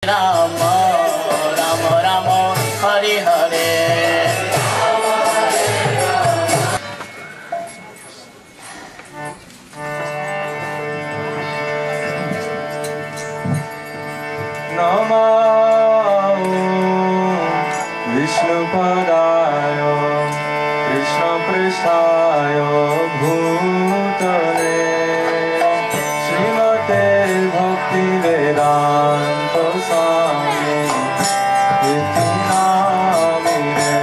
Ram Ram Ram Hare Hare Namo Vishnupadaya Krishna Prishthaya Bhutale Srimate Bhakti Vedanta Swami Iti Namine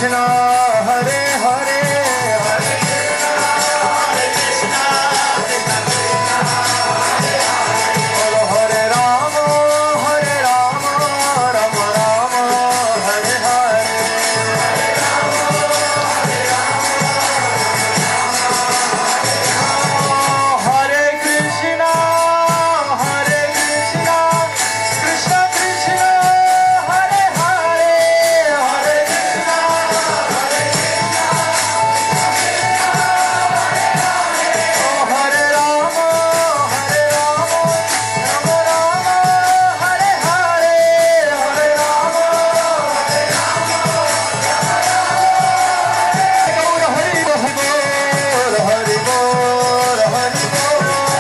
Krishna, Hare Hare, Hare Krishna, Krishna Krishna, Bolo Hare Rama, Hare Rama, Rama Rama, Hare Hare, Hare Krishna, Hare Krishna, Krishna Krishna, Hare Hare, Hare Krishna, Hare Hare Rama, Hare Rama, Rama Rama, Hare Hare, Hare Rama, Hare Gaur Hari Bol, Hari Bol,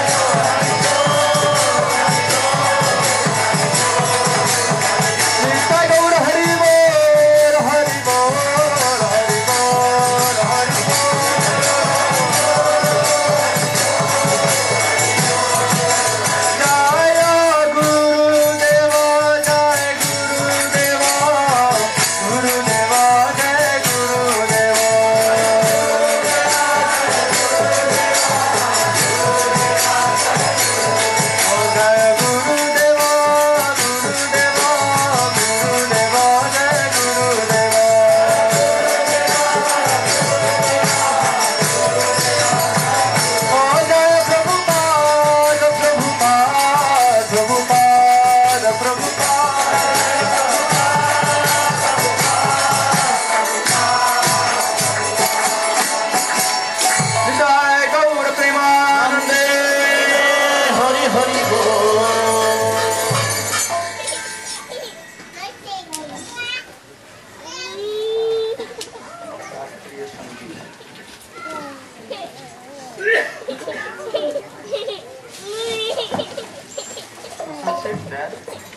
Nitya Gaur Hari Bol, Hari Bol, Hari Bol, Hari Bol. Jaya Gurudeva, Jaya Gurudeva, Gurudeva, Jaya Gurudeva. Jaya Gurudeva, Gurudeva, Gurudeva, Jaya Gurudeva. Jaya Prabhupada, Prabhupada, Prabhupada, Prabhupada. Jai Gaur Premanande. Hari Hari Bol. Sit there.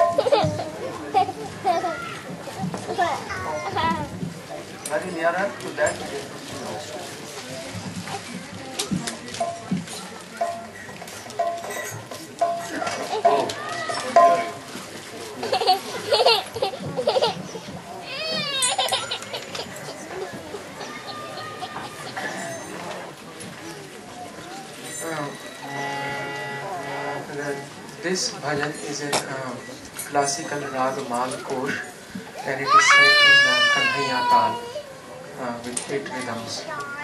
Very nearer to that. This bhajan is in classical rag Malkosh and it is set in Kanhaiya Tal with 8 rhythms.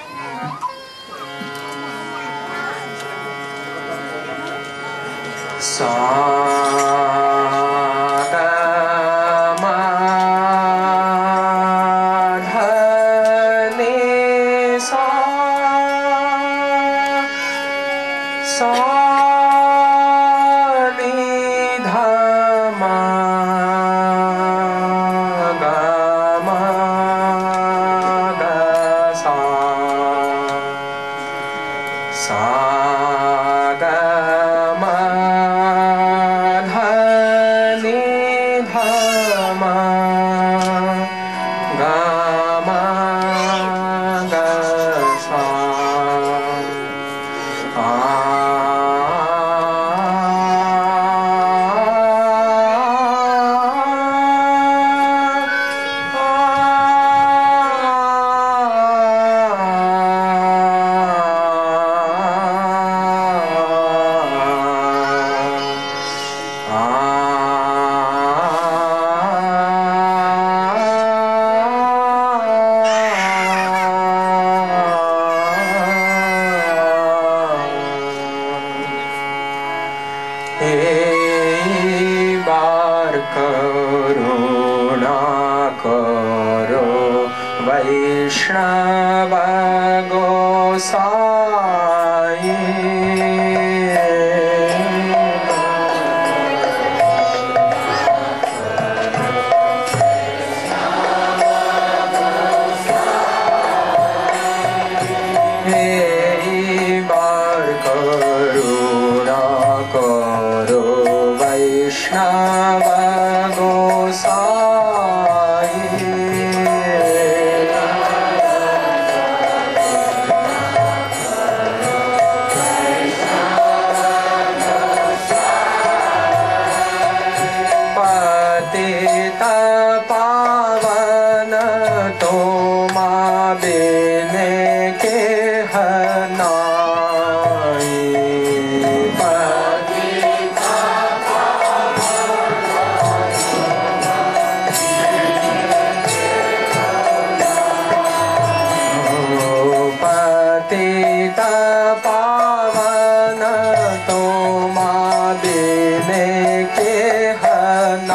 Vaishnava Gosai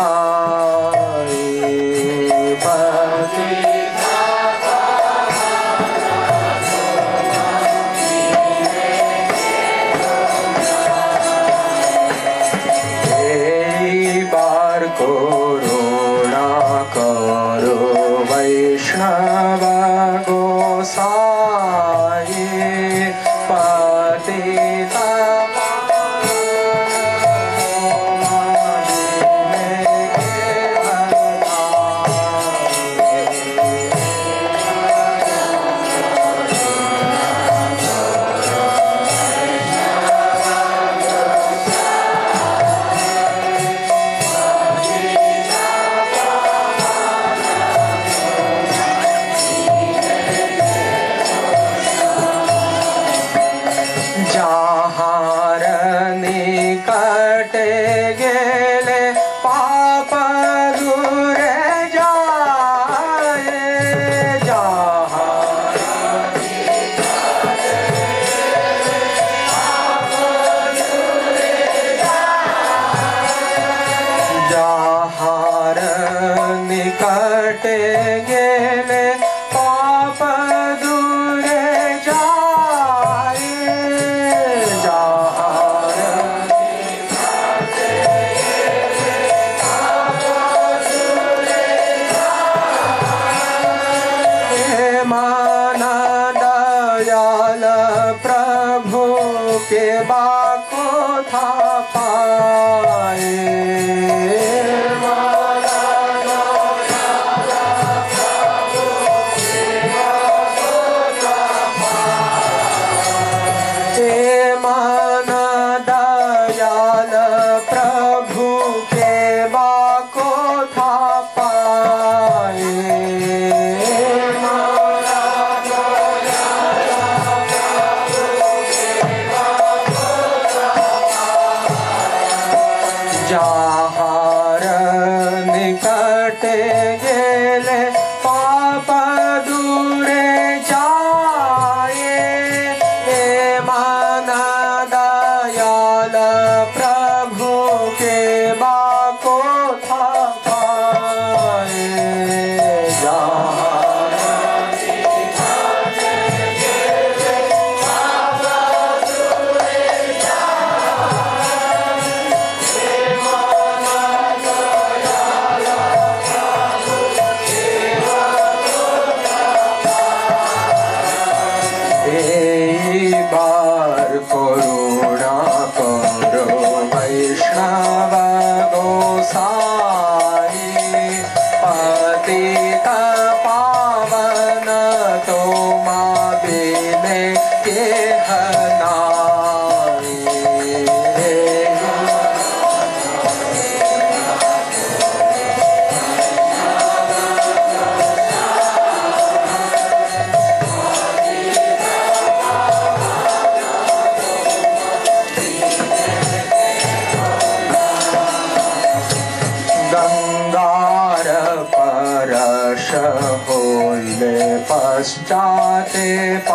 पश्चाते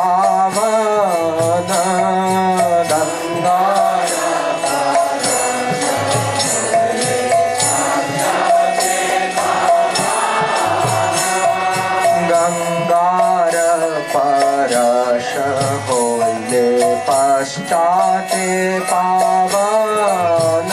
पावन गंगार गंगार परश होले पश्चाते पावन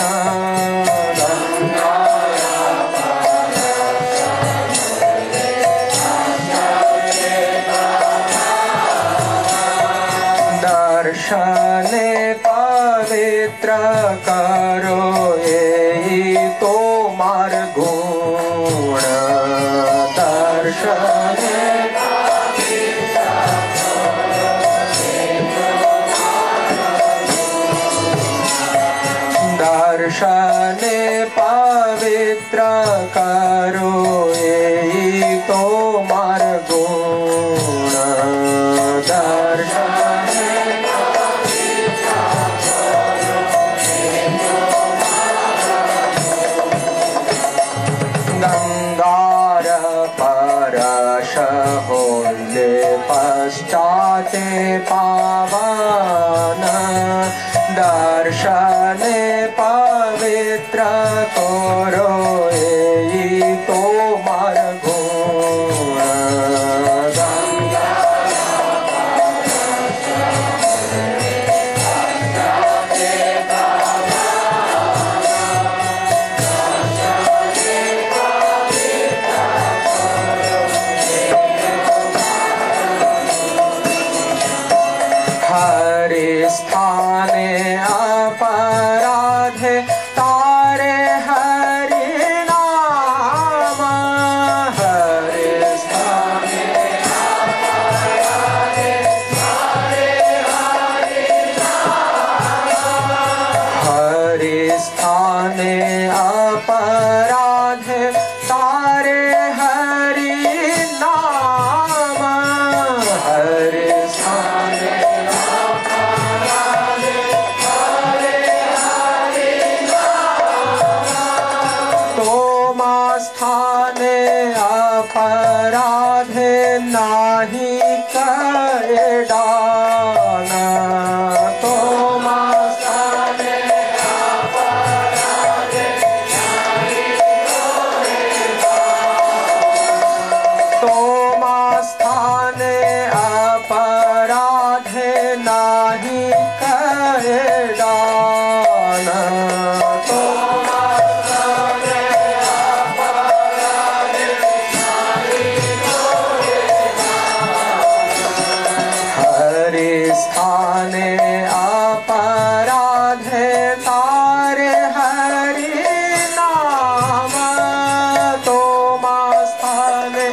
दर्शने पवित्र करो यही तोमार गुण दर्शने दर्शने पवित्र करो यही तोमार गुण दर्शने गंगार परश होले पश्चाते पावन दर्शने पवित्र करो तोमा स्थाने अपराधे नाही करे दान तोमा स्थाने अपराधे नाही करे दान तोमा स्थाने अपराधे नाही करे दान स्थाने अपराधे तारे हरि नाम तोमा स्थाने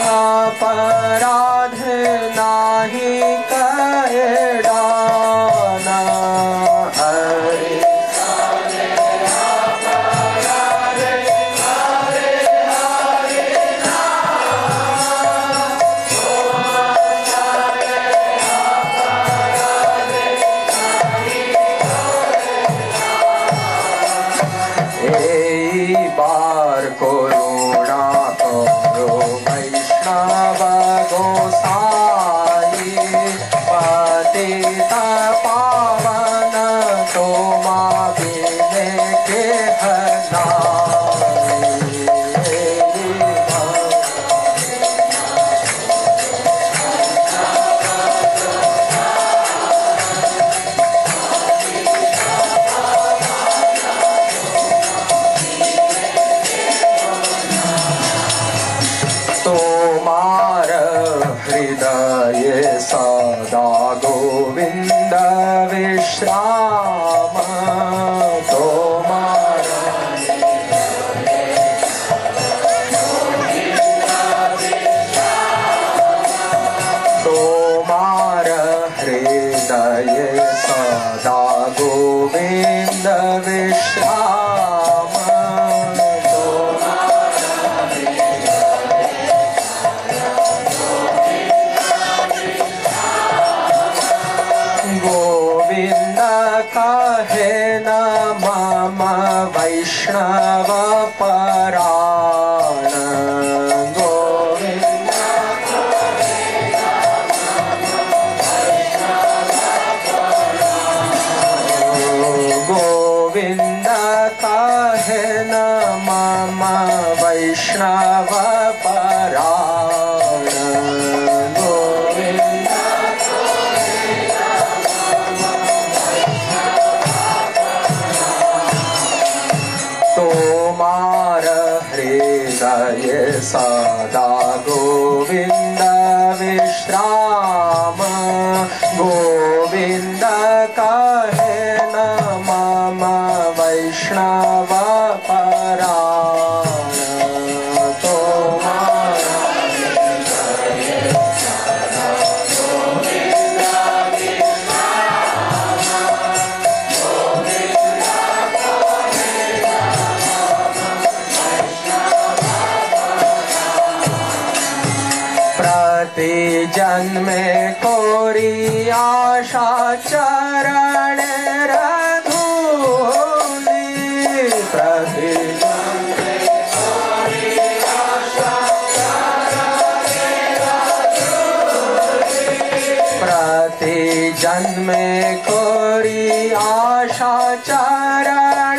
अपराधे नाही करे दान हरि स्थाने अपराधे तारे हरि नाम तोमा स्थाने बार करुणा करो वैष्णव गोसाई पतित पावन तोमा बिने के हृदय सदा गोविंद विश्राम तोमारा हृदय सदा गोविंद विश्राम कहे न मम वैष्णव पराण गोविंद गोविंद कहे न मम वैष्णव पराण गोविंद तोमार हृदय सदा गोविंद विश्राम गोविंद कहे न मम वैष्णव पराण तोमार प्रति जन्मे कोरी आशा चरण रधूली प्रति जन्मे कोरी आशा चरण रधूली प्रति जन्मे कोरी आशा चरण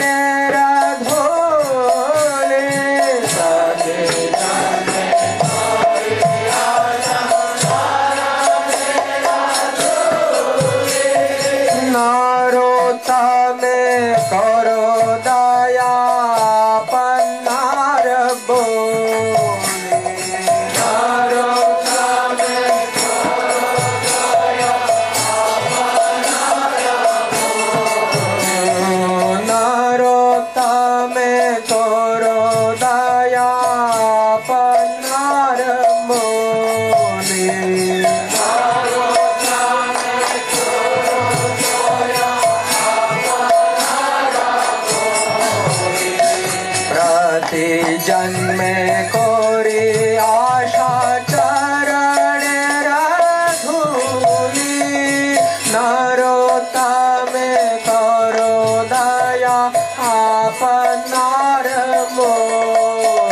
रधूली प्रति जन्मे करो दया पन्नार बोले नारोता में करो दया पन्नार बोले नारोता में करो दया पन्नार बोले जन्मे कोरी आशा चरण रधूली नरोता में करो दया आपनार मोली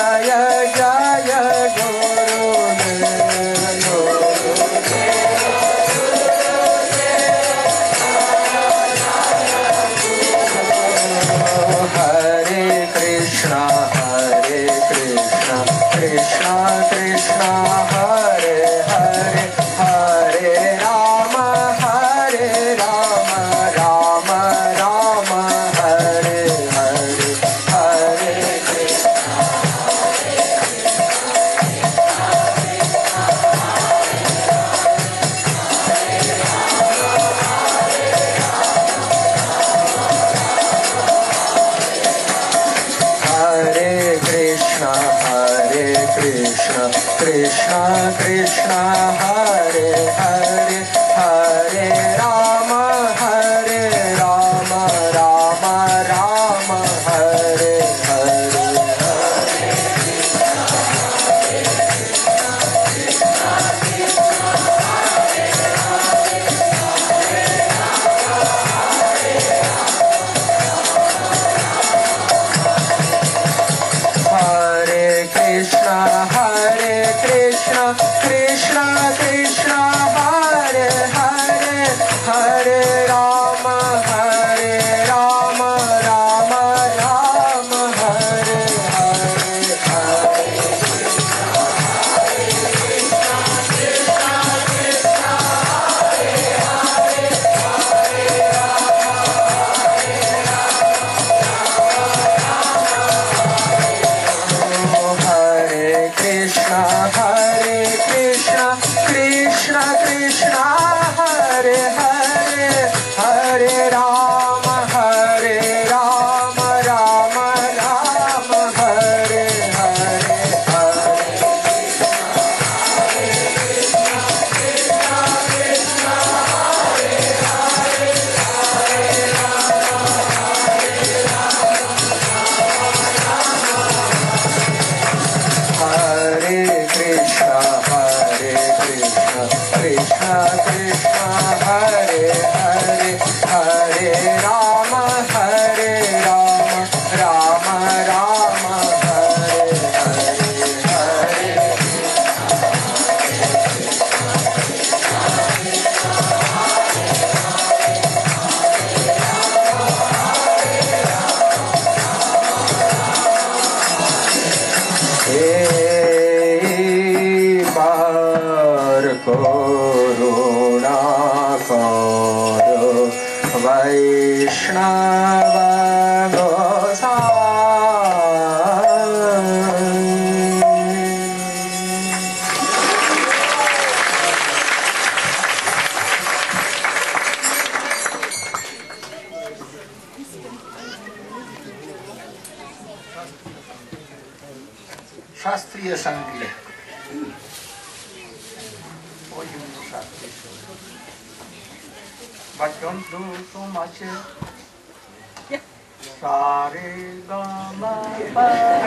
जय जय हरे कृष्णा कृष्णा कृष्णा हरे हरे हरे राम राम राम हरे हरे हरे कृष्णा कृष्णा हरे हरे हरे राम राम राम हरे हरे हरे कृष्णा कृष्णा कृष्णा हरे हरे हरे राम राम राम हरे हरे हरे कृष्णा कृष्णा कृष्णा हरे हरे हरे राम राम राम हरे हरे हरे कृष्णा कृष्णा कृष्णा हरे हरे हरे राम राम राम हरे हरे हरे बार करुणा कर वैष्णव शास्त्रीय संगीत or you know शास्त्रीय संगीत. But don't do so much. Sare gama pa.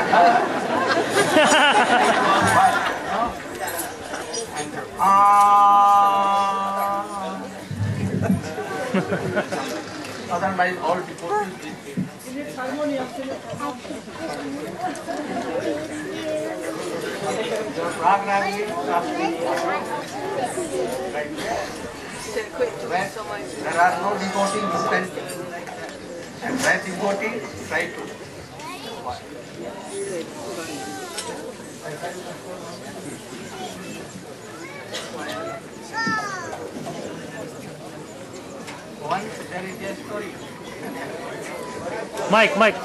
And otherwise all devotees will be. There are no devotees dispensing. And when devotee, try to. Once there is a story. Mike.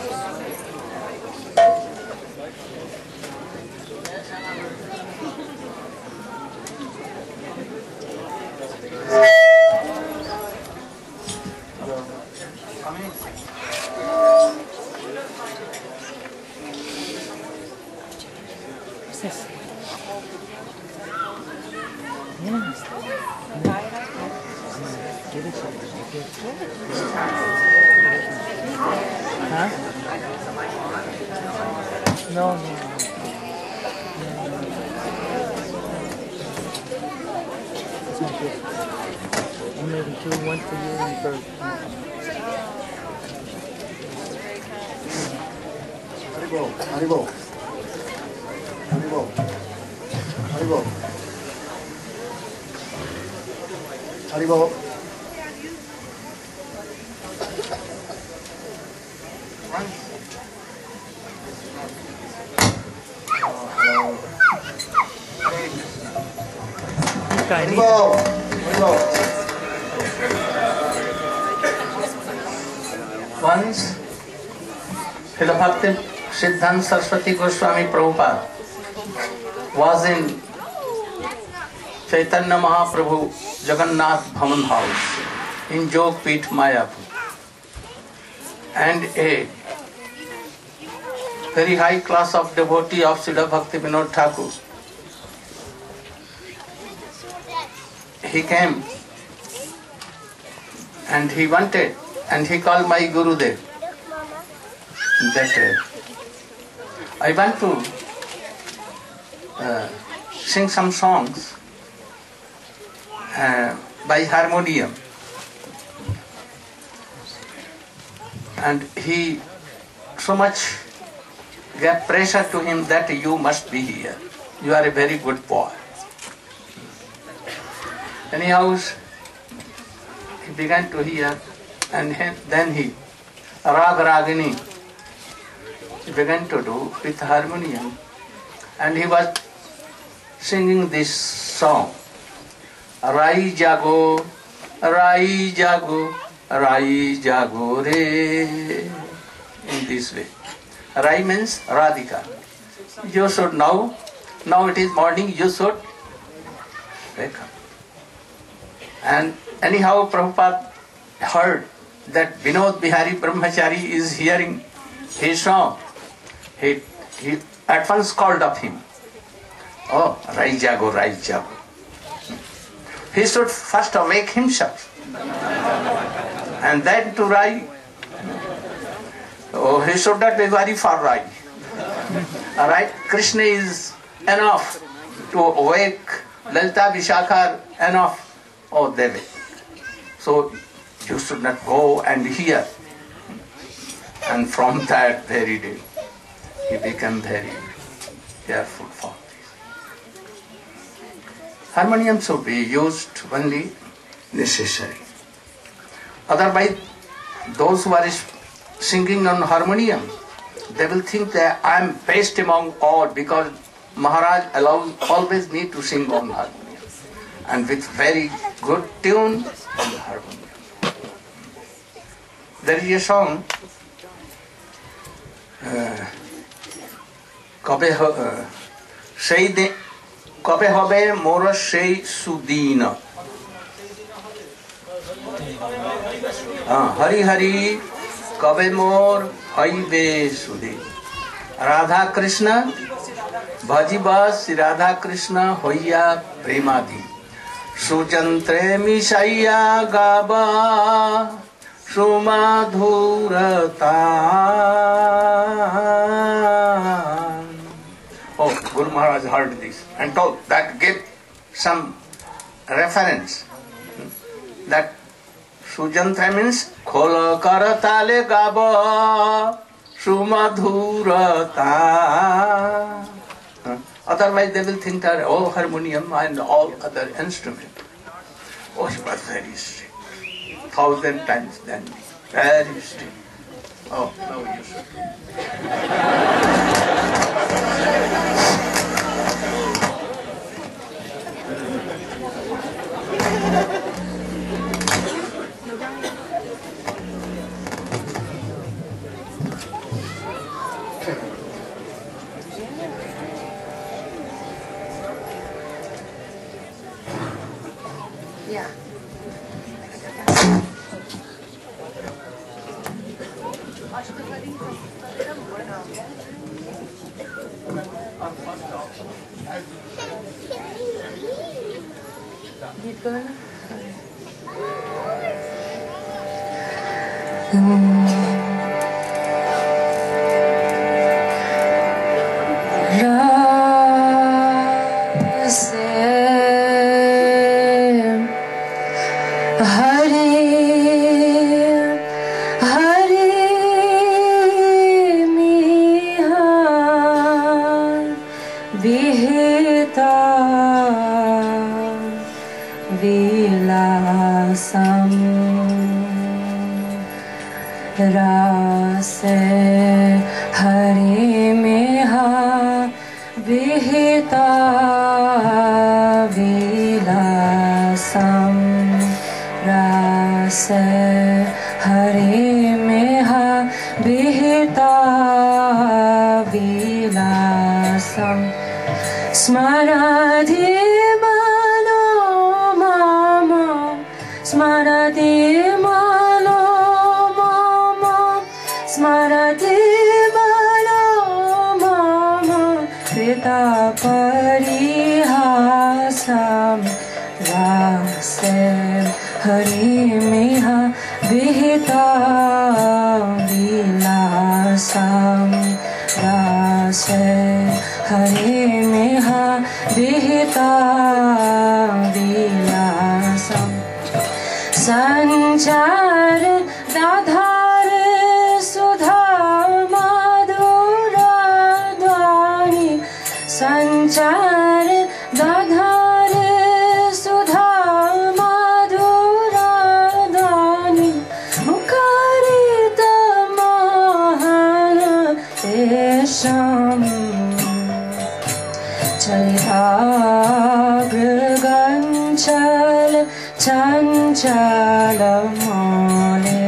Huh? No. It's not good. I'm making 2, 1 for you and for... Haribo. Haribol. Haribol. Haribol. Haribol. Haribol. Once, PureBhakti Siddhanta Saraswati Goswami Prabhupada was in Chaitanya Mahaprabhu Jagannath Bhavan house in Jogpit, Mayapur. And a very high class of devotee of Srila Bhakti Vinod Thakur, he came and he wanted, and he called my Gurudev that I want to sing some songs by harmonium. And he so much gave pressure to him that you must be here. You are a very good boy. Anyhow, he began to hear, and then he Rag Ragini he began to do with harmonium, and he was singing this song, Rai Jago, Rai Jago, Rai Jago Re, in this way. Rai means Radhika. You should now it is morning, you should wake up. And anyhow, Prabhupada heard that Vinod Bihari Brahmachari is hearing his song. He at once called up him. Oh, Rai Jago, Rai Jago. He should first awake himself. And then to Rai. Oh, he should not be very far Rai. Alright, Krishna is enough to awake Lalita Vishakha enough. Oh, Devi. So you should not go and hear. And from that very day, he became very careful for this. Harmonium should be used only necessary. Otherwise, those who are singing on harmonium, they will think that I am best among all because Maharaj allows always me to sing on harmonium. And with very good tune on the harmonium. There is a song, Kabe hobe mora sei sudina. Hari Hari Kabe mor haibe sudin. Radha Krishna Bhajibas Radha Krishna hoya premadi. Sujantre Mishaya Gaba Sumadhurata. Oh, Guru Maharaj heard this and told that give some reference. That Sujantre means Khola Karatale Gaba Sumadhurata. Otherwise they will think that all harmonium and all other instruments. Oh, he was very strict. 1,000 times than me. Very strict. Oh, now you should. Yeah. गीत करो ना Vihita Vilasam Rase Hari Meha Vihita Vilasam Rase Hari Meha Vihita Vilasam Smarati Mano Mama Smarati Mano Mama Smarati Mano Mama Krita Parihasam Rase Hari Meha Vihita Vilasam Rase Hari Meha Vihita Vilasam Sanchar Dadhar Sudha Madhura Dwani Sanchar Dadhar Sudha Madhura Dwani Mukarita Mahana Tesham Chalitagranchal Chanchal Mole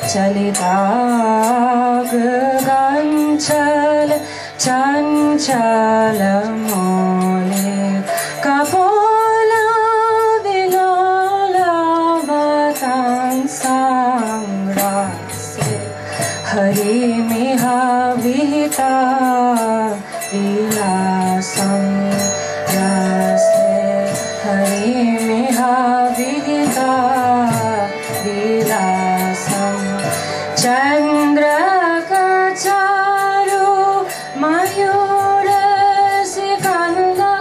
Chalitagranchal Chanchal Mole Kapola Vilola Vatan Sangrase Hari Meha Vihita Vilasam Rase Hari Meha Vihita Vilasam Chandra Kacharu Mayura Sikanda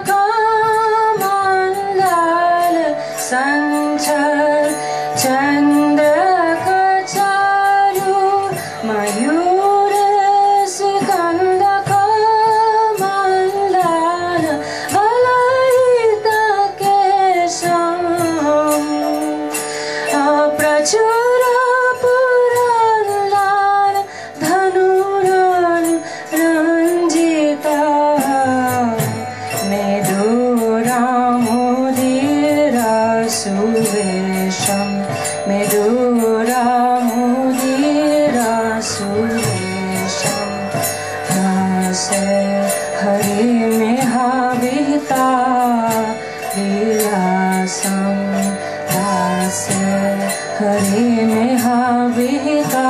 Kamanlal Sanchar Chandra Kacharu Mayura Sikanda Kamanlal Valaita Kesham Aprachura Puranlal Dhanuran Ranjita Medura Mudira Suvesham Medura Mudira Suvesham Rase Hari Meha Vihita Vilasam Rase Hari Meha Vihita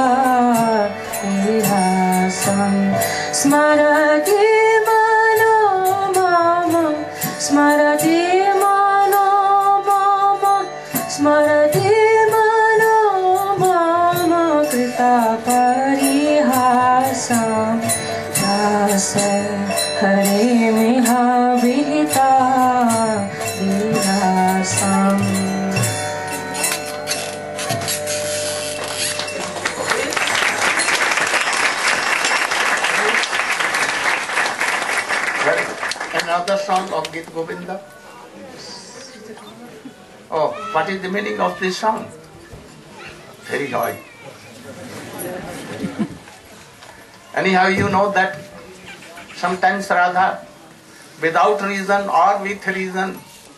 Vilasam Smarati Mano Mama Smarati Mano Mama Smarati Mano Mama Krita Parihasam Rase Hari Meha Vihita Vilasam. Another song of Gita Govinda. Oh, what is the meaning of this song? Very high. Anyhow, you know that sometimes Radha, without reason or with reason,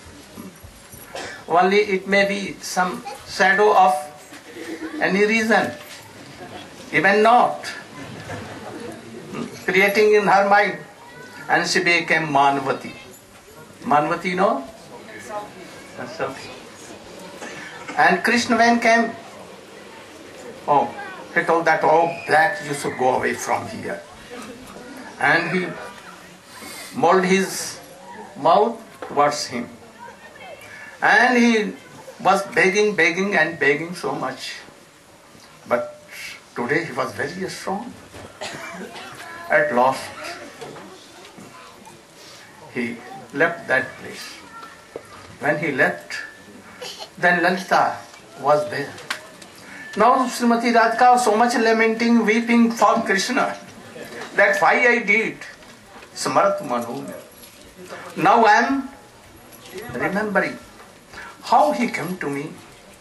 only it may be some shadow of any reason, even not, creating in her mind, and she became Manvati. Manvati, you know? That's okay. And Krishna when came, oh, he told that, oh, black, you should go away from here. And he molded his mouth towards him. And he was begging, begging and begging so much. But today he was very strong. At last, he left that place. When he left, then Lalita was there. Now Srimati Radhika was so much lamenting, weeping for Krishna, that why I did Smarat Manu. Now I am remembering how he comes to me,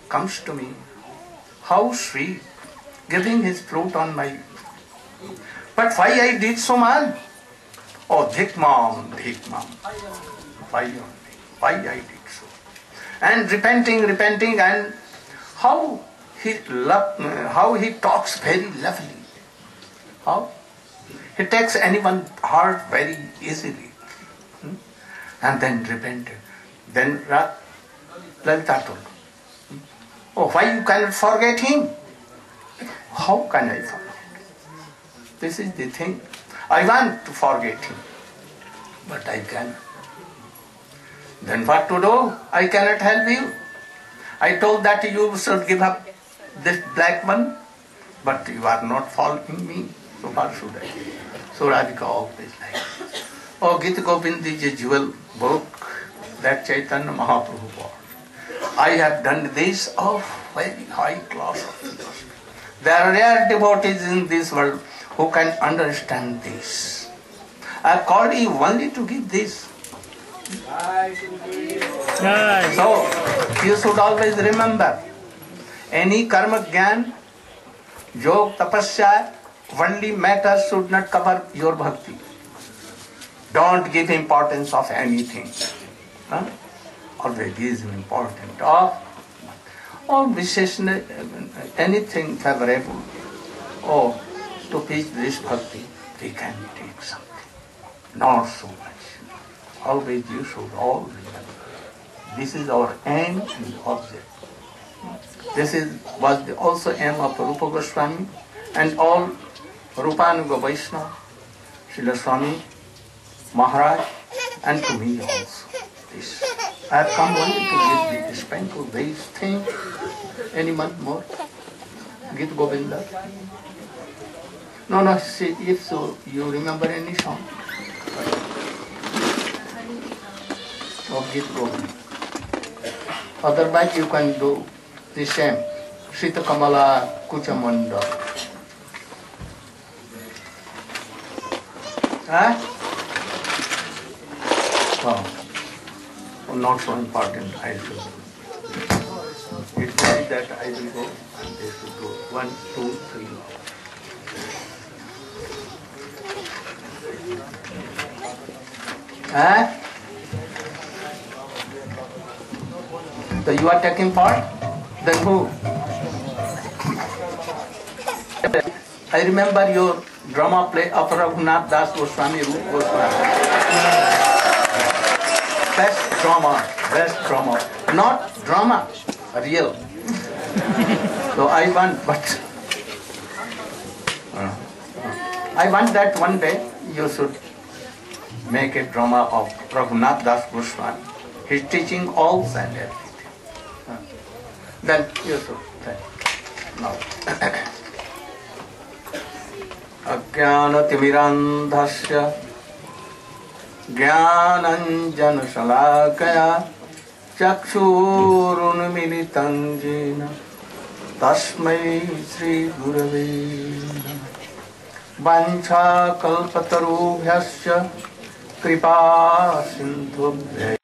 how sweet, giving his fruit on my. But why I did so much? Oh, Dhik Mom. Why I did so? And repenting, and how he talks very lovely. How? He takes anyone's heart very easily. And then repented. Then Lalita told, oh, why you cannot forget him? How can I forget? This is the thing. I want to forget him, but I cannot. Then what to do? I cannot help you. I told that you should give up this black one, but you are not following me. So what should I do? So Radhika always like, oh, Gita Govind is a jewel book that Chaitanya Mahaprabhu bought. I have done this of very high class of philosophy. There are rare devotees in this world who can understand this. I have called you only to give this. So, you should always remember, any karma jnana, yog, tapasya, only matters should not cover your bhakti. Don't give importance of anything. Always give importance of anything favorable. Oh, to teach this bhakti, we can take something. Not so much. Always you should all remember. This is our aim and object. This was also aim of Rupa Goswami and all Rupanuga Vaishnava, Srila Swami Maharaj, and to me also. This. I have come only to give the sprinkle these things. Anyone more? Gita Govinda? No, see, if so, you remember any song? Of Gita Govinda. Otherwise you can do the same. Sita Kamala Kuchamanda. Oh, not so important. I should. It says that I will go and they should go. 1, 2, 3. So you are taking part? Then who? I remember your drama play of Raghunath Das Goswami, Rupa Goswami. Best drama. Not drama, real. So I want, but I want that one day you should make a drama of Raghunath Das Goswami. He's teaching all and everything. Then you should say, now. Ajnanatimirandhasya Jnananjanasalakaya Chakshurunmilitam Jena Tasmai Sri Gurave Vancha Kalpatarubhyasya Kripa Sindhubhya